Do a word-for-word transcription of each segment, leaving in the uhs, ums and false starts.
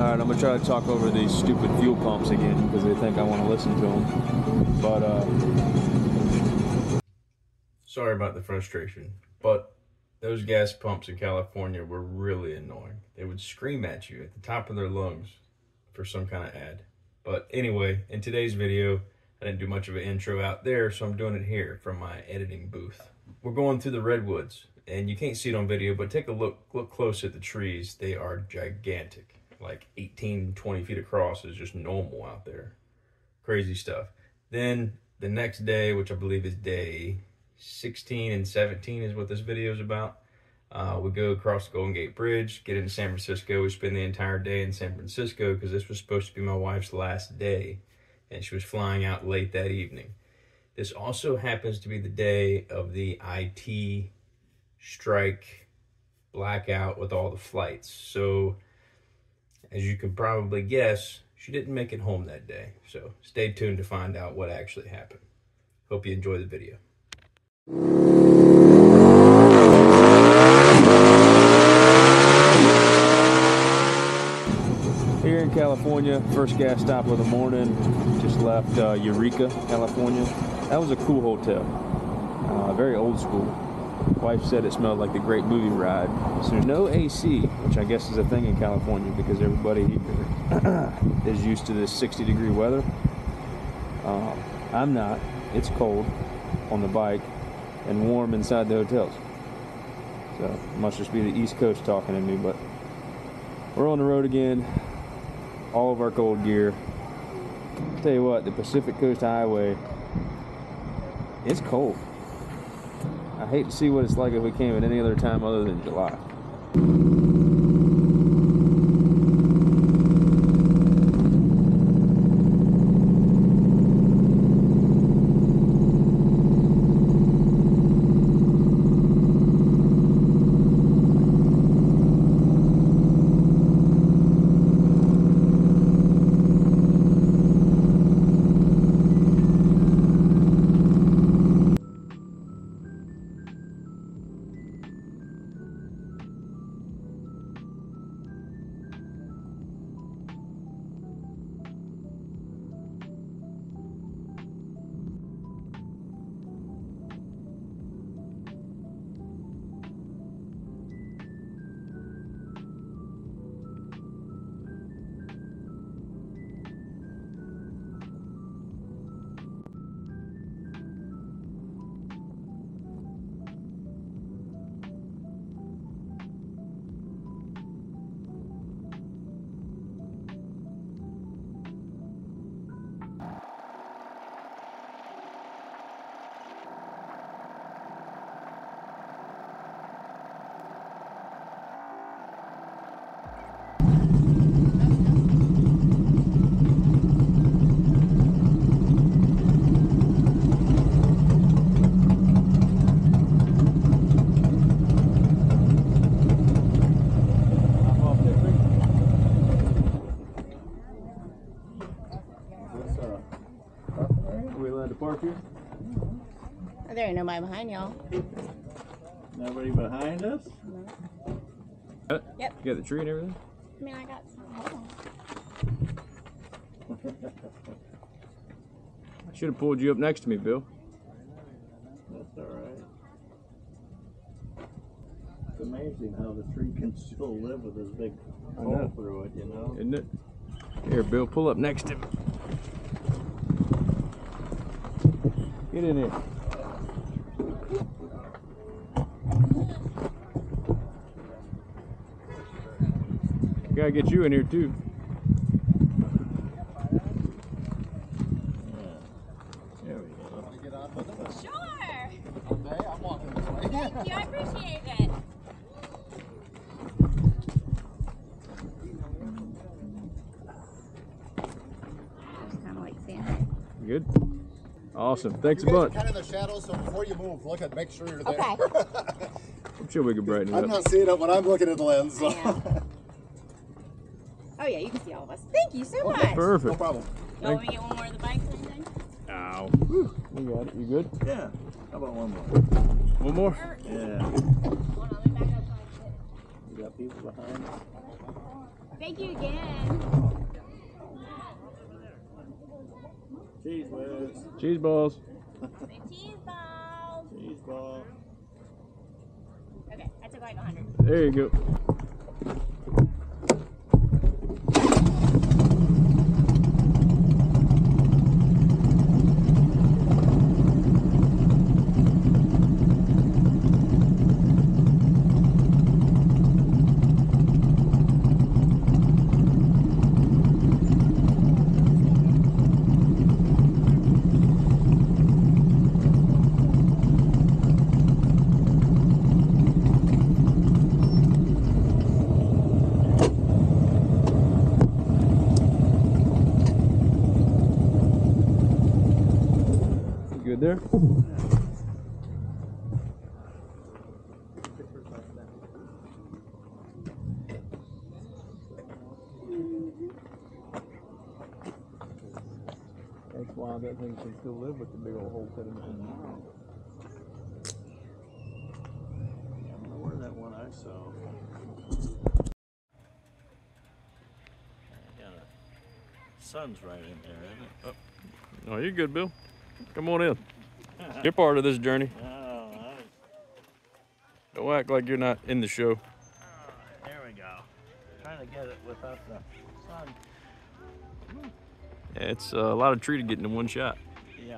Alright, I'm gonna try to talk over these stupid fuel pumps again because they think I want to listen to them. But, uh... sorry about the frustration, but those gas pumps in California were really annoying. They would scream at you at the top of their lungs for some kind of ad. But anyway, in today's video, I didn't do much of an intro out there, so I'm doing it here from my editing booth. We're going through the redwoods, and you can't see it on video, but take a look, look close at the trees. They are gigantic. Like eighteen, twenty feet across is just normal out there. Crazy stuff. Then the next day, which I believe is day sixteen and seventeen is what this video is about. Uh, we go across the Golden Gate Bridge, get into San Francisco. We spend the entire day in San Francisco because this was supposed to be my wife's last day, and she was flying out late that evening. This also happens to be the day of the I T strike blackout with all the flights. So, as you can probably guess, she didn't make it home that day. So, stay tuned to find out what actually happened. Hope you enjoy the video. Here in California, first gas stop of the morning. Just left uh, Eureka, California. That was a cool hotel. Uh, very old school. Wife said it smelled like the great movie ride. So no A C, which I guess is a thing in California because everybody here is used to this sixty degree weather. Uh, I'm not. It's cold on the bike and warm inside the hotels. So it must just be the East Coast talking to me, but we're on the road again. All of our cold gear. Tell you what, the Pacific Coast Highway, it's cold. I hate to see what it's like if we came at any other time other than July. There ain't nobody behind y'all. Nobody behind us? No. Uh, Yep. You got the tree and everything? I mean, I got some. Hold on. I should have pulled you up next to me, Bill. That's alright. It's amazing how the tree can still live with this big hole through it, you know? Isn't it? Here, Bill, pull up next to me. Get in here. Gotta get you in here too. Yeah. There we go. Sure. Okay, I'm walking this way. Thank you. I appreciate it. Just kind of like standing. Good. Awesome. Thanks you a guys bunch. are kind of in the shadows, so before you move, look at, make sure you're there. Okay. I'm sure we can brighten it I'm up. not seeing it when I'm looking at the lens. So. Yeah. Oh yeah, you can see all of us. Thank you so Okay. much. Perfect. No problem. You want me to get one more of the bikes or anything? Ow. Whew. You got it. You good? Yeah. How about one more? One more? Yeah. Hold on, let me back up. You got people behind us? Thank you again. Cheese whiz. Cheese balls. Cheese balls. Cheese ball. Okay, I took like a hundred. There you go. Good there? That's why that thing can still live with the big old hole cut in it. I don't know where that one I saw. Yeah, the sun's right in there, isn't it? Oh, you're good, Bill. Come on in. You're part of this journey. Oh, nice. Don't act like you're not in the show. Oh, there we go. Trying to get it without the sun. Yeah, it's uh, a lot of tree to get into one shot. Yeah.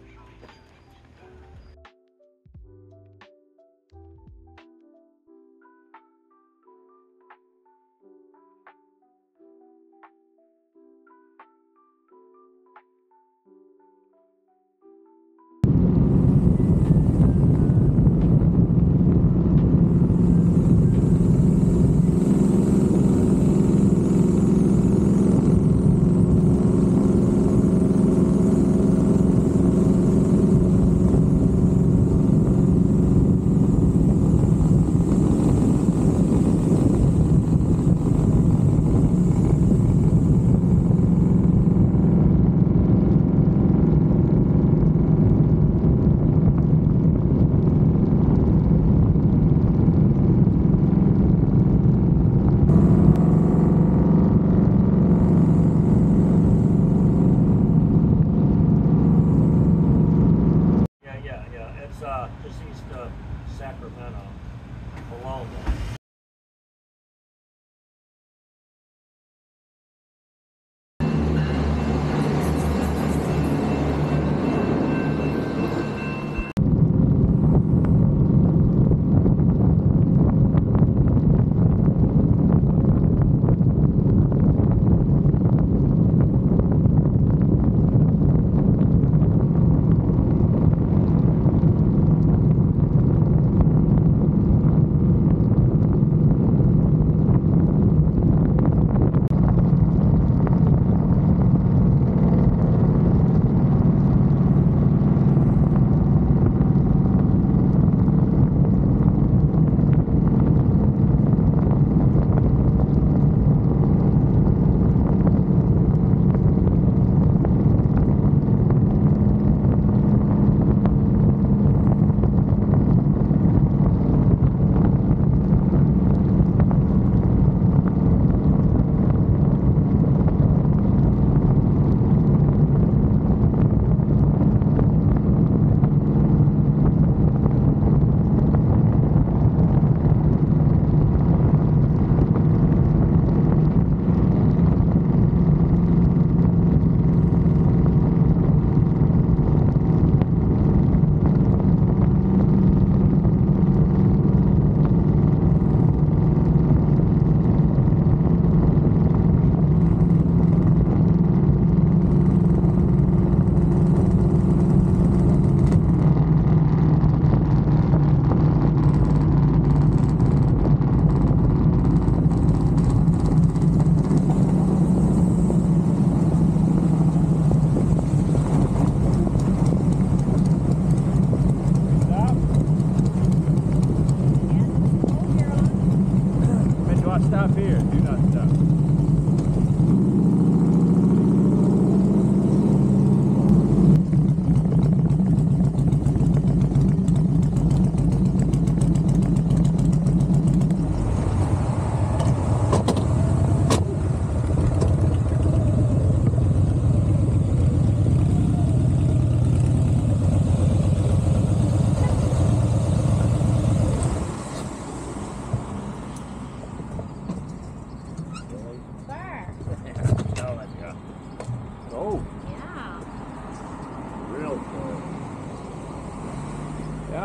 Just east of Sacramento, along there.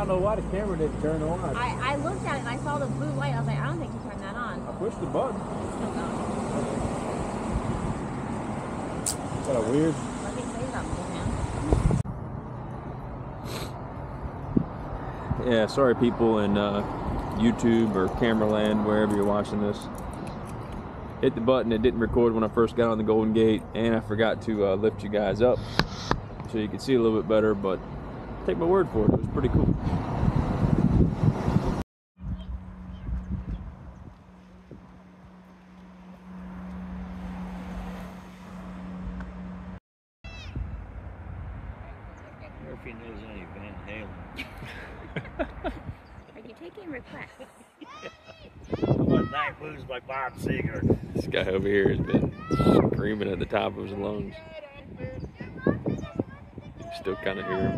don't know why the camera didn't turn on. I, I looked at it and I saw the blue light. I was like, I don't think you turned that on. I pushed the button. It's still going. What a weird. Let me say something, man. Yeah, sorry people in uh, YouTube or Cameraland, wherever you're watching this. Hit the button, it didn't record when I first got on the Golden Gate, and I forgot to uh, lift you guys up so you could see a little bit better, but take my word for it, it was pretty cool. Murphy knows any Van Halen. Are you taking requests? What Night Blues by Bob Seger. This guy over here has been screaming at the top of his lungs. Still kind of hear him.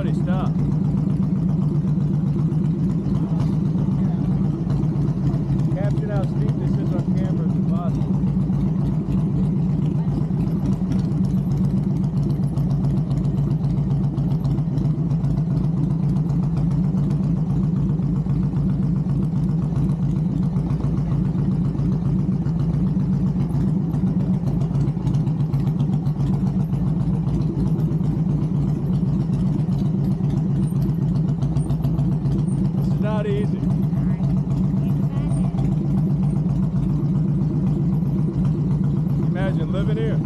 buddy, stop. Capture how steep this is on camera if possible. Not easy. Imagine living here.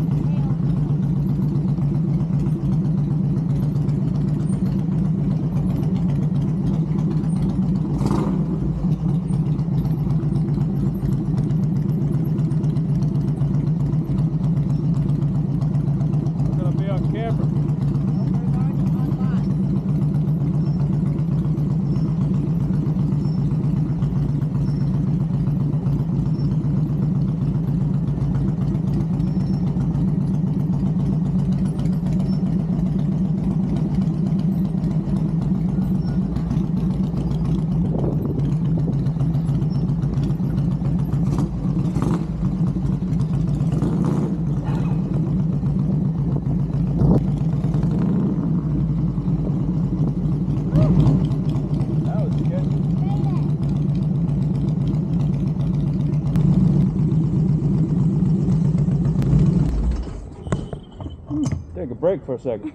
We're gonna be on camera. Take a break for a second.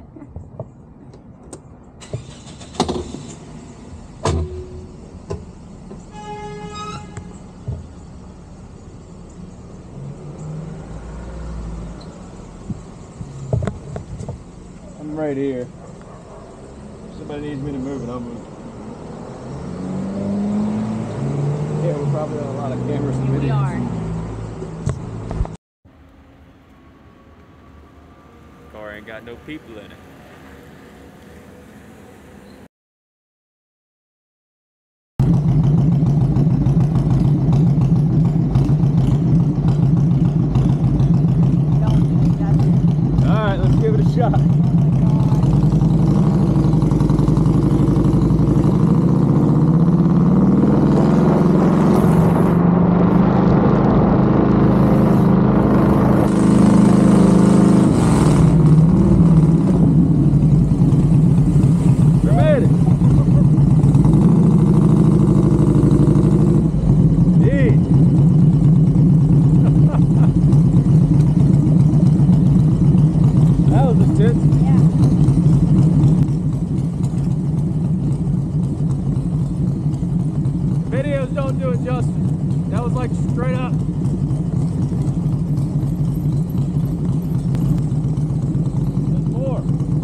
I'm right here. If somebody needs me to move it, I'll move it. Yeah, we're probably on a lot of cameras and videos. We are. Car ain't got no people in it. Alright, let's give it a shot. Videos don't do it justice. That was like straight up. There's more.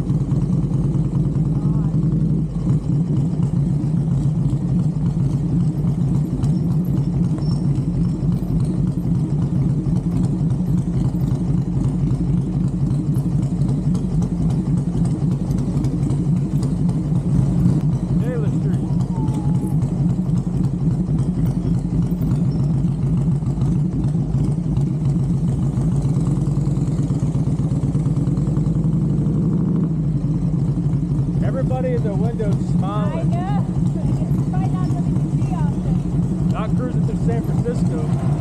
Everybody in the window smiling. I know. It's probably not something you see often. Not cruising through San Francisco.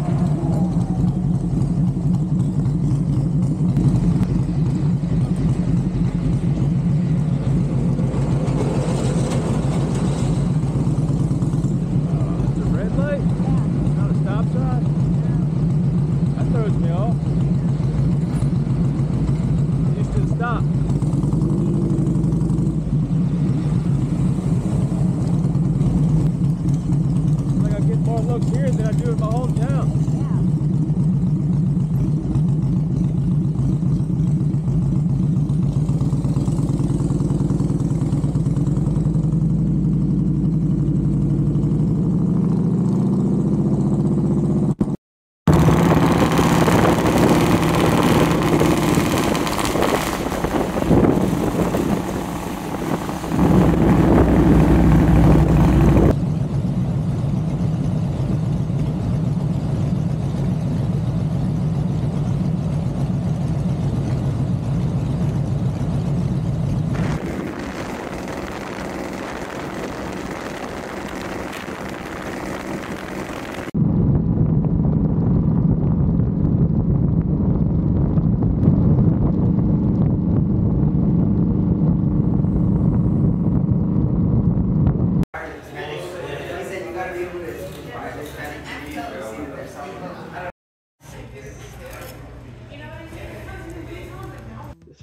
Uh, it's a red light? Yeah. Not a stop sign? That throws me off. Used to stop. More looks here than I do in my hometown.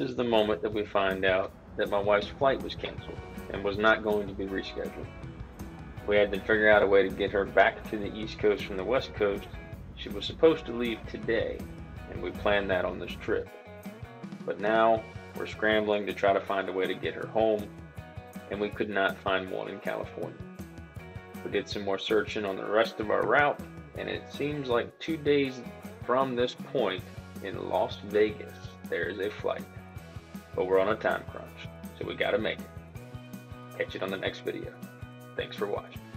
is the moment that we find out that my wife's flight was canceled and was not going to be rescheduled. We had to figure out a way to get her back to the East Coast from the West Coast. She was supposed to leave today, and we planned that on this trip. But now we're scrambling to try to find a way to get her home, and we could not find one in California. We did some more searching on the rest of our route, and it seems like two days from this point in Las Vegas, there is a flight. But we're on a time crunch, so we gotta make it. Catch it on the next video. Thanks for watching.